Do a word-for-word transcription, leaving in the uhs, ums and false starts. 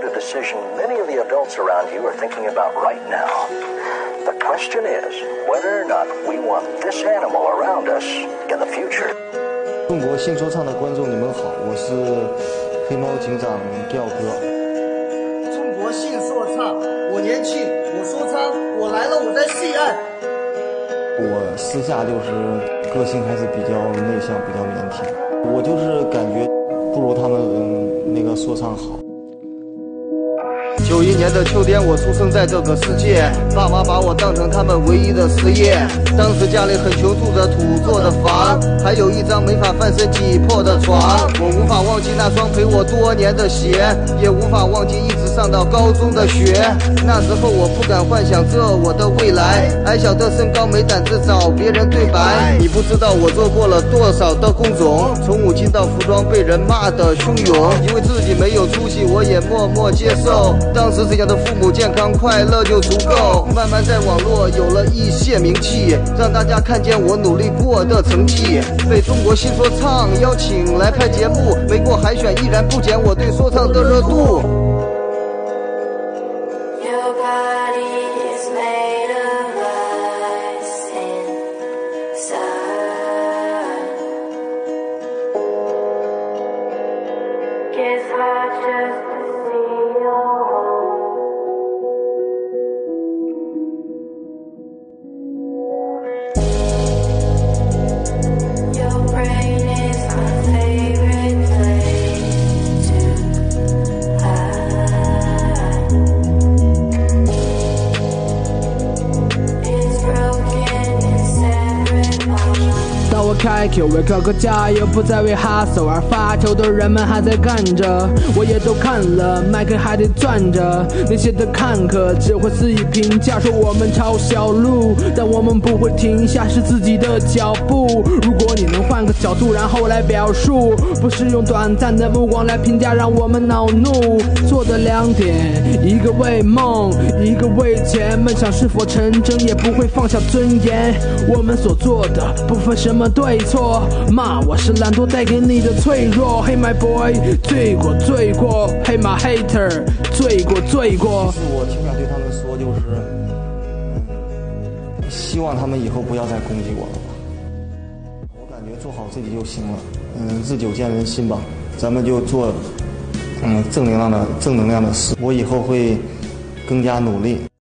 a decision many of the adults around you are thinking about right now. The question is whether or not we want this animal around us in the future. 中国新说唱的观众，你们好，我是黑猫警长调哥。 中国新说唱，我年轻，我说唱，我来了，我在西安。 我私下就是个性还是比较内向，比较腼腆。我就是感觉不如他们、嗯、那个说唱好。 九一年的秋天，我出生在这个世界，爸妈把我当成他们唯一的事业。当时家里很穷，住着土做的房，还有一张没法翻身挤破的床。我无法忘记那双陪我多年的鞋，也无法忘记一直上到高中的学。那时候我不敢幻想着我的未来，矮小的身高没胆子找别人对白。你不知道我做过了多少的工种，从五金到服装被人骂得汹涌，因为自己没有出息，我也默默接受。当时只想着父母健康快乐就足够，慢慢在网络有了一些名气，让大家看见我努力过的成绩。被中国新说唱邀请来拍节目，没过海选依然不减我对说唱的热度。 开口为高歌加油，不再为哈手而发愁的人们还在干着，我也都看了，麦克还得攥着。那些的看客只会肆意评价，说我们抄小路，但我们不会停下，是自己的脚步。如果你能换个角度，然后来表述，不是用短暂的目光来评价，让我们恼怒。做的两点，一个为梦，一个为钱，梦想是否成真，也不会放下尊严。我们所做的不分什么对错，骂我是懒惰带给你的脆弱。Hey my boy， 罪过罪过 ，Hey my hater， 罪过罪过。 是我挺想对他们说，就是、嗯、希望他们以后不要再攻击我了吧。我感觉做好自己就行了，嗯，日久见人心吧，咱们就做嗯正能量的正能量的事。我以后会更加努力。